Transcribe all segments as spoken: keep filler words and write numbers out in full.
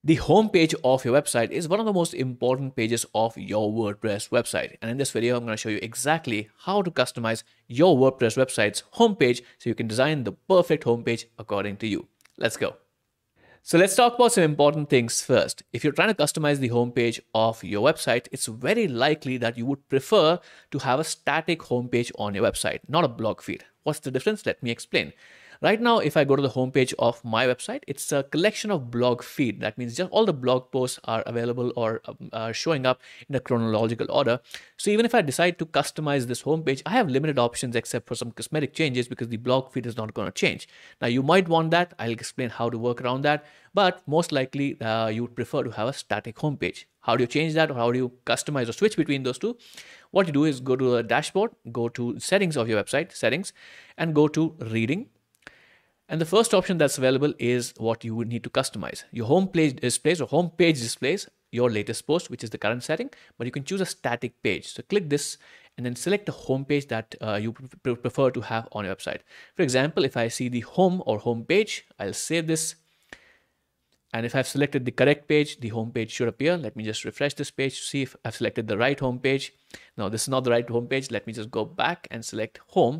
The home page of your website is one of the most important pages of your WordPress website. And in this video, I'm going to show you exactly how to customize your WordPress website's homepage so you can design the perfect homepage according to you. Let's go. So let's talk about some important things first. If you're trying to customize the homepage of your website, it's very likely that you would prefer to have a static homepage on your website, not a blog feed. What's the difference? Let me explain. Right now, if I go to the homepage of my website, it's a collection of blog feed. That means just all the blog posts are available or um, are showing up in a chronological order. So even if I decide to customize this homepage, I have limited options except for some cosmetic changes because the blog feed is not going to change. Now, you might want that. I'll explain how to work around that. But most likely, uh, you would prefer to have a static homepage. How do you change that, or how do you customize or switch between those two? What you do is go to a dashboard, go to settings of your website, settings, and go to reading. And the first option that's available is what you would need to customize. Your home page displays or home page displays your latest post, which is the current setting, but you can choose a static page. So click this and then select the home page that uh, you pre prefer to have on your website. For example, if I see the home or home page, I'll save this. And if I've selected the correct page, the home page should appear. Let me just refresh this page to see if I've selected the right home page. No, this is not the right home page. Let me just go back and select home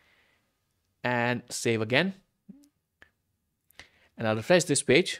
and save again. And I'll refresh this page.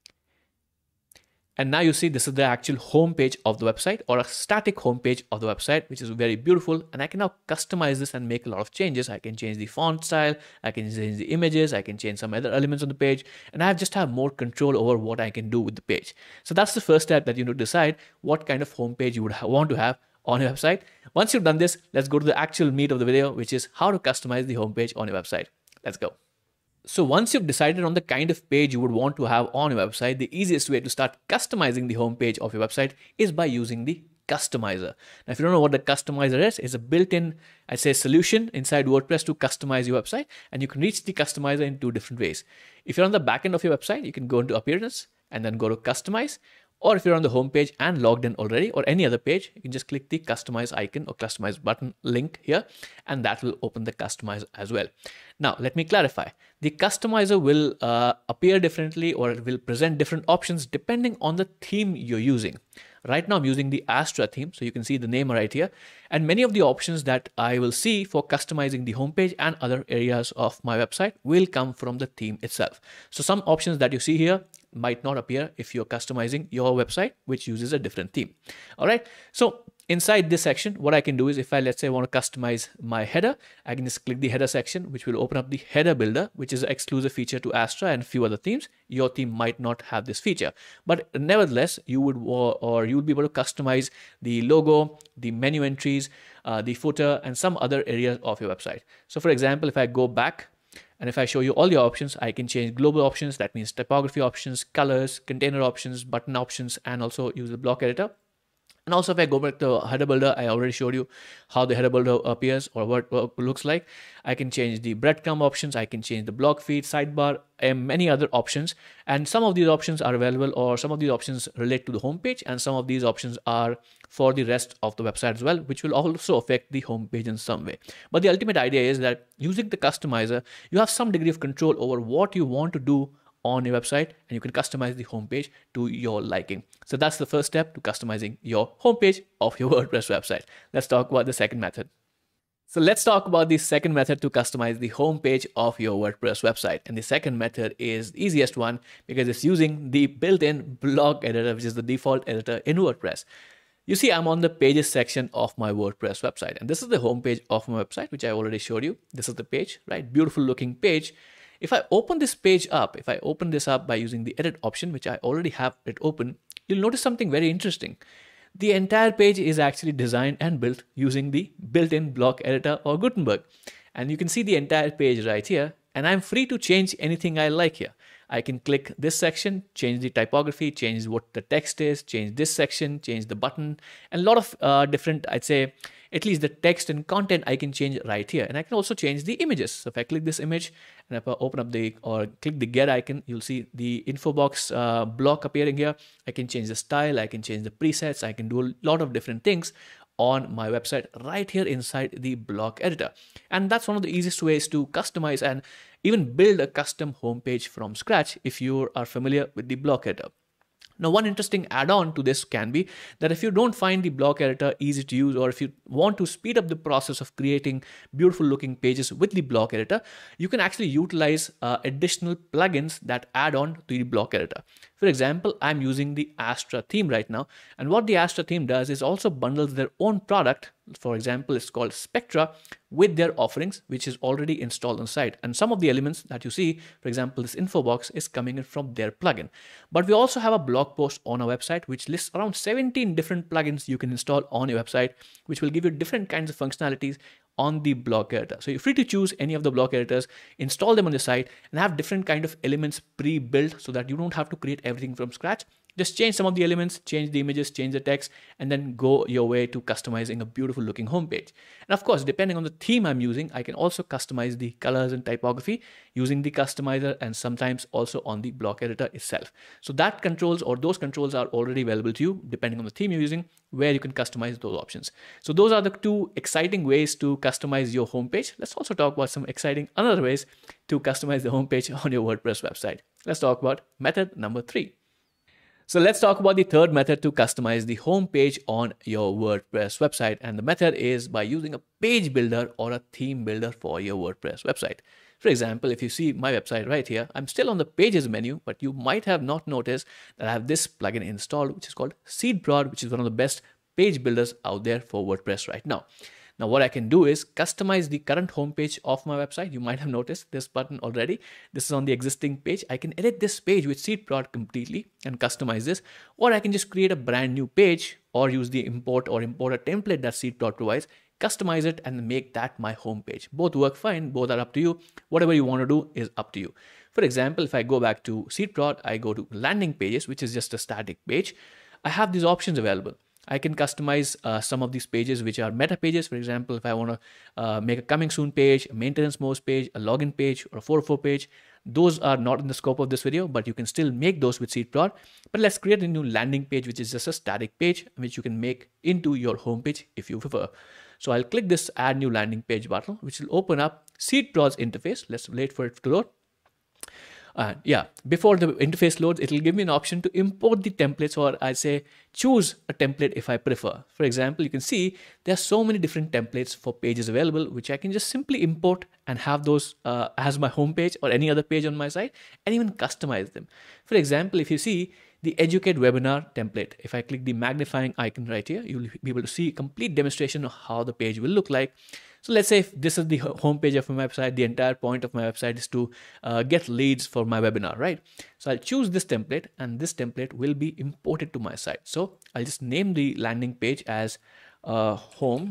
And now you see this is the actual home page of the website, or a static home page of the website, which is very beautiful. And I can now customize this and make a lot of changes. I can change the font style, I can change the images, I can change some other elements on the page, and I just have more control over what I can do with the page. So that's the first step, that you need to decide what kind of home page you would want to have on your website. Once you've done this, let's go to the actual meat of the video, which is how to customize the home page on your website. Let's go. So once you've decided on the kind of page you would want to have on your website, the easiest way to start customizing the home page of your website is by using the customizer. Now, if you don't know what the customizer is, it's a built-in, I'd say, solution inside WordPress to customize your website. And you can reach the customizer in two different ways. If you're on the back end of your website, you can go into appearance and then go to customize. Or if you're on the home page and logged in already, or any other page, you can just click the customize icon or customize button link here, and that will open the customizer as well. Now, let me clarify. The customizer will uh, appear differently, or it will present different options depending on the theme you're using. Right now, I'm using the Astra theme, so you can see the name right here. And many of the options that I will see for customizing the homepage and other areas of my website will come from the theme itself. So some options that you see here might not appear if you're customizing your website, which uses a different theme. All right. So inside this section, what I can do is, if I, let's say, want to customize my header, I can just click the header section, which will open up the header builder, which is an exclusive feature to Astra and a few other themes. Your theme might not have this feature, but nevertheless, you would or you would be able to customize the logo, the menu entries, uh, the footer, and some other areas of your website. So for example, if I go back, and if I show you all the options, I can change global options. That means typography options, colors, container options, button options, and also use the block editor. And also, if I go back to header builder, I already showed you how the header builder appears or what it looks like. I can change the breadcrumb options. I can change the block feed, sidebar, and many other options. And some of these options are available, or some of these options relate to the homepage, and some of these options are for the rest of the website as well, which will also affect the homepage in some way. But the ultimate idea is that using the customizer, you have some degree of control over what you want to do on your website, and you can customize the homepage to your liking. So that's the first step to customizing your homepage of your WordPress website. Let's talk about the second method. So let's talk about the second method to customize the homepage of your WordPress website. And the second method is the easiest one because it's using the built-in blog editor, which is the default editor in WordPress. You see, I'm on the pages section of my WordPress website, and this is the homepage of my website, which I already showed you. This is the page, right? Beautiful looking page. If I open this page up, if I open this up by using the edit option, which I already have it open, you'll notice something very interesting. The entire page is actually designed and built using the built-in block editor or Gutenberg. And you can see the entire page right here, and I'm free to change anything I like here. I can click this section, change the typography, change what the text is, change this section, change the button, and a lot of uh, different, I'd say, at least the text and content I can change right here. And I can also change the images. So if I click this image and if I open up the or click the get icon, you'll see the info box uh, block appearing here. I can change the style, I can change the presets, I can do a lot of different things on my website right here inside the block editor. And that's one of the easiest ways to customize and even build a custom homepage from scratch if you are familiar with the block editor. Now, one interesting add-on to this can be that if you don't find the block editor easy to use, or if you want to speed up the process of creating beautiful looking pages with the block editor, you can actually utilize uh, additional plugins that add on to the block editor. For example, I'm using the Astra theme right now, and what the Astra theme does is also bundles their own product. For example, it's called Spectra, with their offerings, which is already installed on site. And some of the elements that you see, for example, this info box, is coming in from their plugin. But we also have a blog post on our website which lists around seventeen different plugins you can install on your website, which will give you different kinds of functionalities on the block editor. So you're free to choose any of the block editors, install them on the site, and have different kind of elements pre-built so that you don't have to create everything from scratch. Just change some of the elements, change the images, change the text, and then go your way to customizing a beautiful looking homepage. And of course, depending on the theme I'm using, I can also customize the colors and typography using the customizer, and sometimes also on the block editor itself. So that controls, or those controls, are already available to you depending on the theme you're using, where you can customize those options. So those are the two exciting ways to customize your homepage. Let's also talk about some exciting other ways to customize the homepage on your WordPress website. Let's talk about method number three. So let's talk about the third method to customize the home page on your WordPress website. And the method is by using a page builder or a theme builder for your WordPress website. For example, if you see my website right here, I'm still on the pages menu, but you might have not noticed that I have this plugin installed, which is called SeedProd, which is one of the best page builders out there for WordPress right now. Now, what I can do is customize the current homepage of my website. You might have noticed this button already. This is on the existing page. I can edit this page with SeedProd completely and customize this, or I can just create a brand new page or use the import or importer template that SeedProd provides, customize it, and make that my homepage. Both work fine. Both are up to you. Whatever you want to do is up to you. For example, if I go back to SeedProd, I go to landing pages, which is just a static page. I have these options available. I can customize uh, some of these pages which are meta pages. For example, if I want to uh, make a coming soon page, a maintenance mode page, a login page, or a four oh four page, those are not in the scope of this video, but you can still make those with SeedProd. But let's create a new landing page, which is just a static page, which you can make into your home page if you prefer. So I'll click this add new landing page button, which will open up SeedProd's interface. Let's wait for it to load. Uh, yeah, before the interface loads, it will give me an option to import the templates, or I say choose a template if I prefer. For example, you can see there are so many different templates for pages available, which I can just simply import and have those uh, as my homepage or any other page on my site, and even customize them. For example, if you see the Educate webinar template, if I click the magnifying icon right here, you'll be able to see a complete demonstration of how the page will look like. So let's say if this is the homepage of my website, the entire point of my website is to uh, get leads for my webinar, right? So I'll choose this template, and this template will be imported to my site. So I'll just name the landing page as uh, home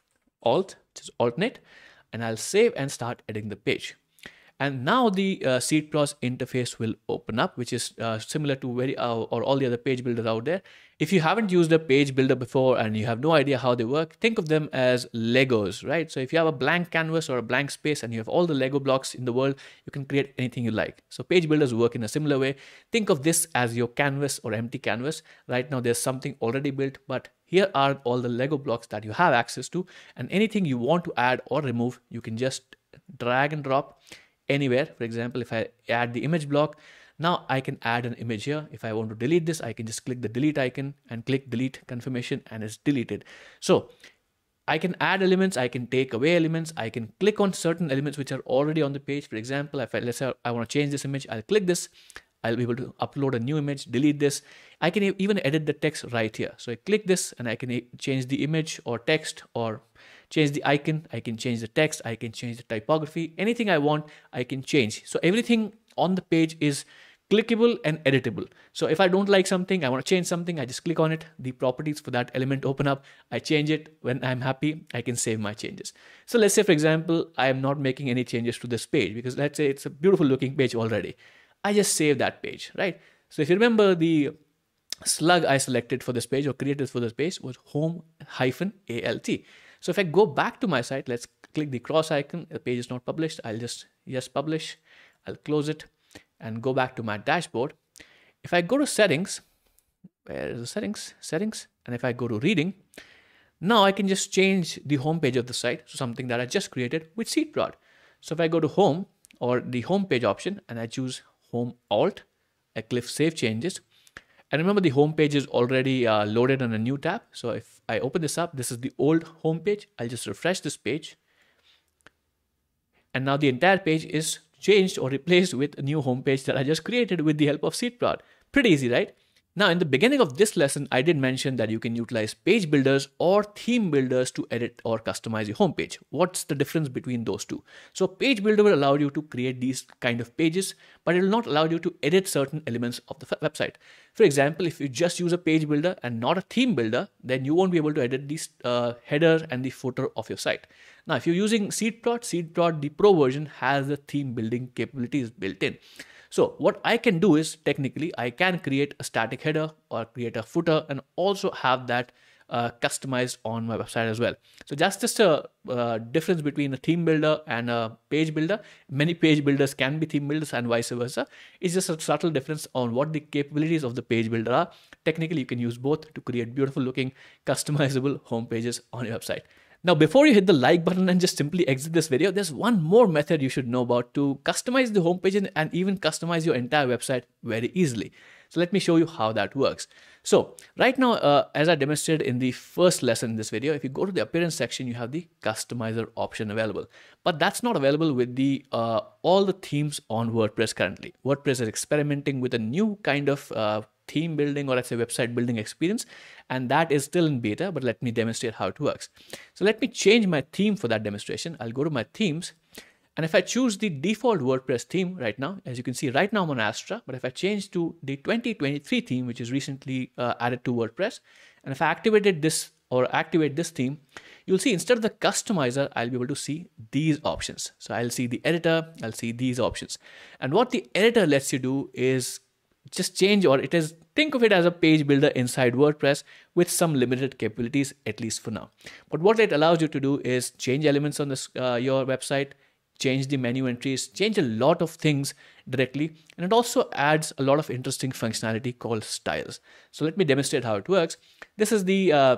alt, which is alternate, and I'll save and start editing the page. And now the uh, SeedProd's interface will open up, which is uh, similar to very uh, or all the other page builders out there. If you haven't used a page builder before and you have no idea how they work, think of them as Legos, right? So if you have a blank canvas or a blank space and you have all the Lego blocks in the world, you can create anything you like. So page builders work in a similar way. Think of this as your canvas or empty canvas. Right now there's something already built, but here are all the Lego blocks that you have access to, and anything you want to add or remove, you can just drag and drop anywhere. For example, if I add the image block, now I can add an image here. If I want to delete this, I can just click the delete icon and click delete confirmation, and it's deleted. So I can add elements, I can take away elements, I can click on certain elements which are already on the page. For example, if I, let's say I want to change this image, I'll click this, I'll be able to upload a new image, delete this. I can even edit the text right here. So I click this and I can change the image or text, or change the icon, I can change the text, I can change the typography, anything I want, I can change. So everything on the page is clickable and editable. So if I don't like something, I want to change something, I just click on it, the properties for that element open up, I change it. When I'm happy, I can save my changes. So let's say, for example, I am not making any changes to this page because let's say it's a beautiful looking page already. I just save that page, right? So if you remember, the slug I selected for this page or created for this page was home hyphen alt. So if I go back to my site, let's click the cross icon. The page is not published. I'll just yes publish. I'll close it and go back to my dashboard. If I go to settings, where is the settings? Settings. And if I go to reading, now I can just change the home page of the site to something that I just created with SeedProd. So if I go to home or the home page option and I choose home alt, I click save changes. And remember, the home page is already uh, loaded on a new tab. So if I open this up, this is the old home page. I'll just refresh this page. And now the entire page is changed or replaced with a new home page that I just created with the help of SeedProd. Pretty easy, right? Now, in the beginning of this lesson, I did mention that you can utilize page builders or theme builders to edit or customize your homepage. What's the difference between those two? So page builder will allow you to create these kind of pages, but it will not allow you to edit certain elements of the website. For example, if you just use a page builder and not a theme builder, then you won't be able to edit the uh, header and the footer of your site. Now, if you're using SeedProd, SeedProd, the pro version has the theme building capabilities built in. So what I can do is technically I can create a static header or create a footer and also have that uh, customized on my website as well. So that's just a uh, difference between a theme builder and a page builder. Many page builders can be theme builders and vice versa. It's just a subtle difference on what the capabilities of the page builder are. Technically, you can use both to create beautiful looking customizable home pages on your website. Now, before you hit the like button and just simply exit this video, there's one more method you should know about to customize the homepage and even customize your entire website very easily. So let me show you how that works. So right now, uh, as I demonstrated in the first lesson in this video, if you go to the appearance section, you have the customizer option available, but that's not available with the uh, all the themes on WordPress currently. WordPress is experimenting with a new kind of uh, theme building, or let's say website building experience, and that is still in beta, but let me demonstrate how it works. So let me change my theme for that demonstration. I'll go to my themes, and if I choose the default WordPress theme right now, as you can see right now I'm on Astra, but if I change to the twenty twenty-three theme, which is recently uh, added to WordPress, and if I activated this or activate this theme, you'll see instead of the customizer, I'll be able to see these options. So I'll see the editor, I'll see these options. And what the editor lets you do is just change, or it is, think of it as a page builder inside WordPress with some limited capabilities, at least for now. But what it allows you to do is change elements on this uh, your website, change the menu entries, change a lot of things directly, and it also adds a lot of interesting functionality called styles. So let me demonstrate how it works. This is the uh,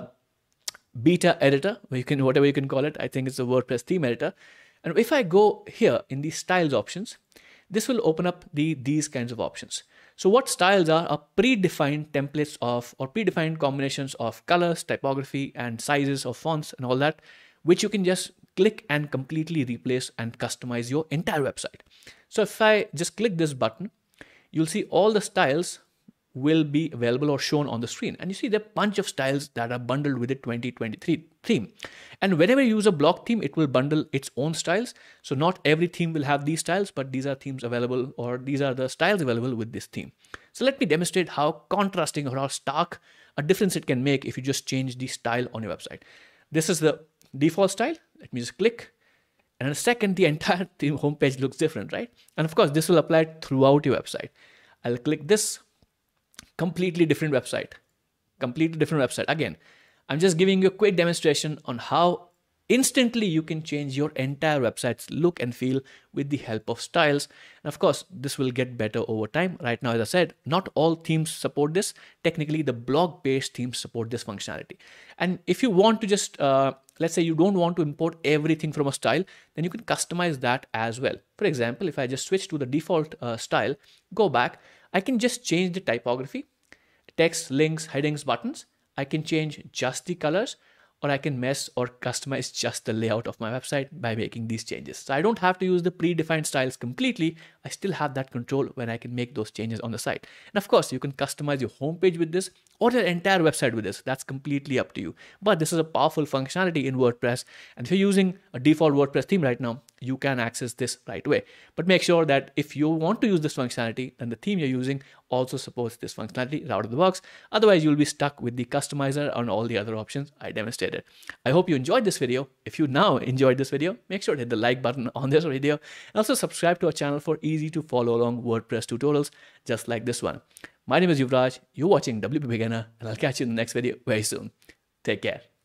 beta editor, where you can, whatever you can call it. I think it's the WordPress theme editor. And if I go here in the styles options, this will open up the these kinds of options. So what styles are are predefined templates of or predefined combinations of colors, typography, and sizes of fonts and all that, which you can just click and completely replace and customize your entire website. So if I just click this button, you'll see all the styles will be available or shown on the screen. And you see the bunch of styles that are bundled with the twenty twenty-three theme. And whenever you use a block theme, it will bundle its own styles. So not every theme will have these styles, but these are themes available, or these are the styles available with this theme. So let me demonstrate how contrasting or how stark a difference it can make if you just change the style on your website. This is the default style. Let me just click. And in a second, the entire theme homepage looks different, right? And of course, this will apply throughout your website. I'll click this. Completely different website, completely different website. Again, I'm just giving you a quick demonstration on how instantly you can change your entire website's look and feel with the help of styles. And of course, this will get better over time. Right now, as I said, not all themes support this. Technically, the blog-based themes support this functionality. And if you want to just, uh, let's say you don't want to import everything from a style, then you can customize that as well. For example, if I just switch to the default uh, style, go back, I can just change the typography, text, links, headings, buttons. I can change just the colors, or I can mess or customize just the layout of my website by making these changes. So I don't have to use the predefined styles completely. I still have that control when I can make those changes on the site. And of course, you can customize your homepage with this or your entire website with this. That's completely up to you. But this is a powerful functionality in WordPress. And if you're using a default WordPress theme right now, you can access this right away. But make sure that if you want to use this functionality, then the theme you're using also supports this functionality out of the box. Otherwise, you'll be stuck with the customizer and all the other options I demonstrated. I hope you enjoyed this video. If you now enjoyed this video, make sure to hit the like button on this video and also subscribe to our channel for easy to follow along WordPress tutorials just like this one. My name is Yuvraj. You're watching W P Beginner, and I'll catch you in the next video very soon. Take care.